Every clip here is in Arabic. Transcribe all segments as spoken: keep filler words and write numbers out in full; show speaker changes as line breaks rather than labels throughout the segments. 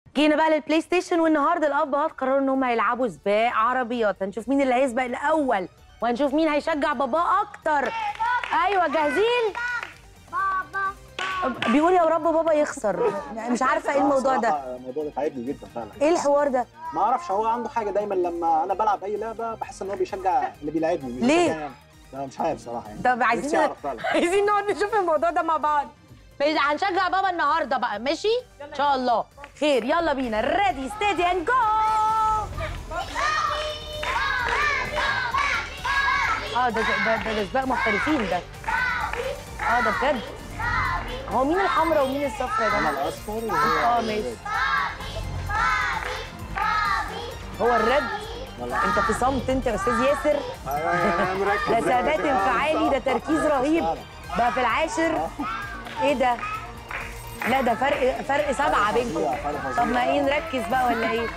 جينا بقى للبلاي ستيشن، والنهارده الابهات قرروا ان هم هيلعبوا سباق عربيات. هنشوف مين اللي هيسبق الاول وهنشوف مين هيشجع باباه اكتر. ايوه جاهزين؟ بابا بيقول يا رب بابا يخسر. يعني مش عارفه ايه الموضوع ده.
الموضوع ده تعبني جدا فعلا.
ايه الحوار ده؟
ما اعرفش، هو عنده حاجه دايما لما انا بلعب اي لعبه بحس ان هو بيشجع اللي بيلعبني. مش
ليه؟
يعني. لا مش عارف صراحه يعني.
طب عايزين عايزين نقعد نشوف الموضوع ده مع بعض. هنشجع بابا النهارده بقى، ماشي؟ ان شاء الله خير. يلا بينا، ريدي ستيدي اند جو. اه ده ده ده سباق محترفين ده. اه ده بجد. هو مين الحمراء ومين الصفراء ده؟
انا الاصفر وهو
اه ماشي. هو الرد. انت في صمت انت يا استاذ ياسر.
انا مركز.
ده ثبات انفعالي، ده تركيز رهيب. بقى في العاشر. ايه ده؟ لا ده فرق فرق سبعه بينكم. طب ما ايه نركز بقى ولا ايه؟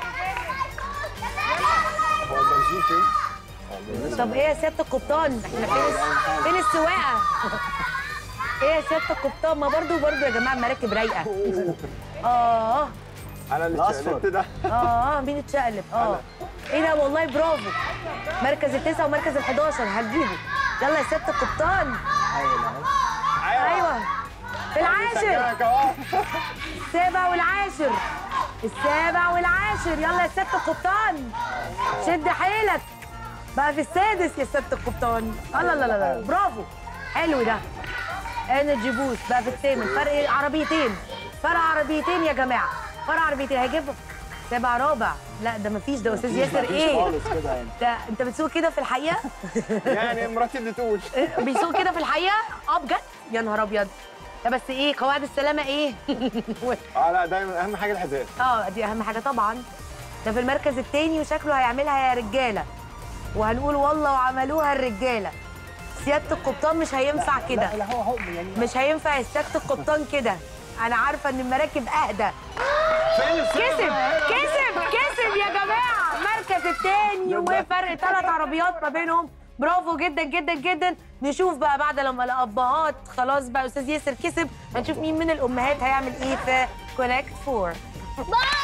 هو البنزين فين؟
طب ايه يا سياده القبطان؟ احنا فين فين السواقه؟ ايه يا سياده القبطان؟ ما برضه برضه يا جماعه المراكب رايقه. اه
انا اللي اتشقلبت ده.
اه مين اتشقلب؟ اه ايه ده؟ والله برافو. مركز التسعه ومركز الحداشر هتجيبه. يلا يا سياده القبطان.
ايوه
ايوه في العاشر. السابع والعاشر. السابع والعاشر. يلا يا سياده القبطان شد حيلك. بقى في السادس يا سياده القبطان. الله لا لا لا برافو. حلو ده. انرجي بوست. بقى في الثامن. فرق عربيتين. فرق عربيتين يا جماعه. فرق عربيتين هيجيب سابع رابع. لا ده مفيش. ده استاذ ياسر ايه؟
خالص كده يعني.
ده انت بتسوق كده في الحقيقه؟
يعني مراتي اللي تقول.
بيسوق كده في الحقيقه؟ اه بجد؟ يا نهار ابيض. لا بس ايه قواعد السلامه ايه؟
اه لا دايما اهم حاجه الحذاء.
اه دي اهم حاجه طبعا. ده في المركز الثاني وشكله هيعملها يا رجاله. وهنقول والله وعملوها الرجاله. سياده القبطان مش هينفع كده.
لا هو هو يعني
مش هينفع يا سياده القبطان كده. انا عارفه ان المراكب اهدى. كسب كسب كسب يا جماعه. المركز الثاني وفرق ثلاث عربيات ما بينهم. برافو جدا جدا جدا. نشوف بقى بعد لما الابهات خلاص بقى استاذ ياسر كسب، هنشوف مين من الامهات هيعمل ايه في كونكت فور.